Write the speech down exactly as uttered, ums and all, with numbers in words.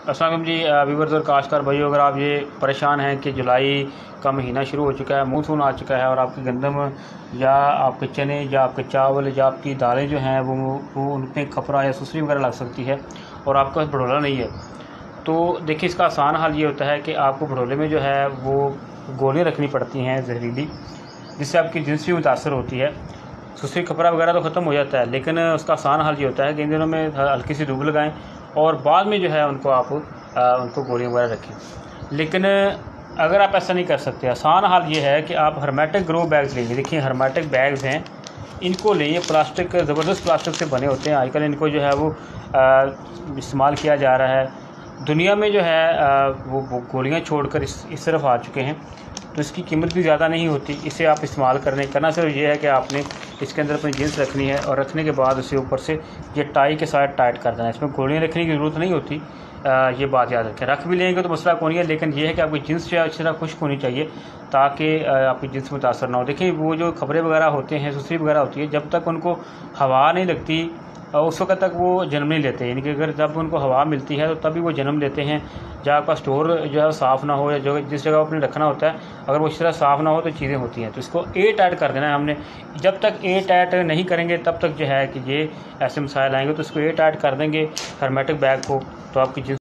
अस्सलाम वालेकुम जी व्यूअर्स और काश्तकार भाई, अगर आप ये परेशान हैं कि जुलाई का महीना शुरू हो चुका है, मानसून आ चुका है और आपकी गंदम या आपके चने या आपके चावल या आपकी दालें जो हैं वो वो उनमें खपरा या सुसरी वगैरह लग सकती है और आपका भड़ोला नहीं है, तो देखिए इसका आसान हल ये होता है कि आपको भड़ोले में जो है वो गोलियाँ रखनी पड़ती हैं जहरीली, जिससे आपकी जिन्स भी मुतासर होती है। सुसरी खपरा वगैरह तो ख़त्म हो जाता है, लेकिन उसका आसान हल ये होता है कि इन दिनों में हल्की सी धूप लगाएं और बाद में जो है उनको आप आ, उनको गोलियाँ वगैरह रखें। लेकिन अगर आप ऐसा नहीं कर सकते, आसान हाल ये है कि आप हर्मेटिक ग्रो बैग्स लेंगे। देखिए हर्मेटिक बैग्स हैं, इनको लें, ये प्लास्टिक ज़बरदस्त प्लास्टिक से बने होते हैं। आजकल इनको जो है वो इस्तेमाल किया जा रहा है। दुनिया में जो है आ, वो, वो गोलियाँ छोड़कर इस इस तरफ आ चुके हैं, तो इसकी कीमत भी ज़्यादा नहीं होती। इसे आप इस्तेमाल करने करना सिर्फ ये है कि आपने इसके अंदर अपनी जीन्स रखनी है और रखने के बाद उसे ऊपर से ये टाई के साथ टाइट कर देना है। इसमें गोलियाँ रखने की ज़रूरत नहीं होती, आ, ये बात याद रखें। रख भी लेंगे तो मसला कौन है, लेकिन ये है कि आपकी जीन्स जो है अच्छी तरह खुश्क होनी चाहिए ताकि आपकी जीन्स मुतासर ना हो। देखिए वो जो खबरें वगैरह होते हैं, सुसरी वगैरह होती है, जब तक उनको हवा नहीं लगती उस वक्त तक वो जन्म नहीं लेते। यानी कि अगर जब उनको हवा मिलती है तो तभी वो जन्म लेते हैं। जब आपका स्टोर जो है साफ़ ना हो या जो जिस जगह आपने रखना होता है अगर वो इस तरह साफ़ ना हो तो चीज़ें होती हैं। तो इसको ए टाइट कर देना है हमने। जब तक ए टाइट नहीं करेंगे तब तक जो है कि ये ऐसे मसाइल आएंगे। तो इसको ए टाइट कर देंगे हर्मेटिक बैग को, तो आपकी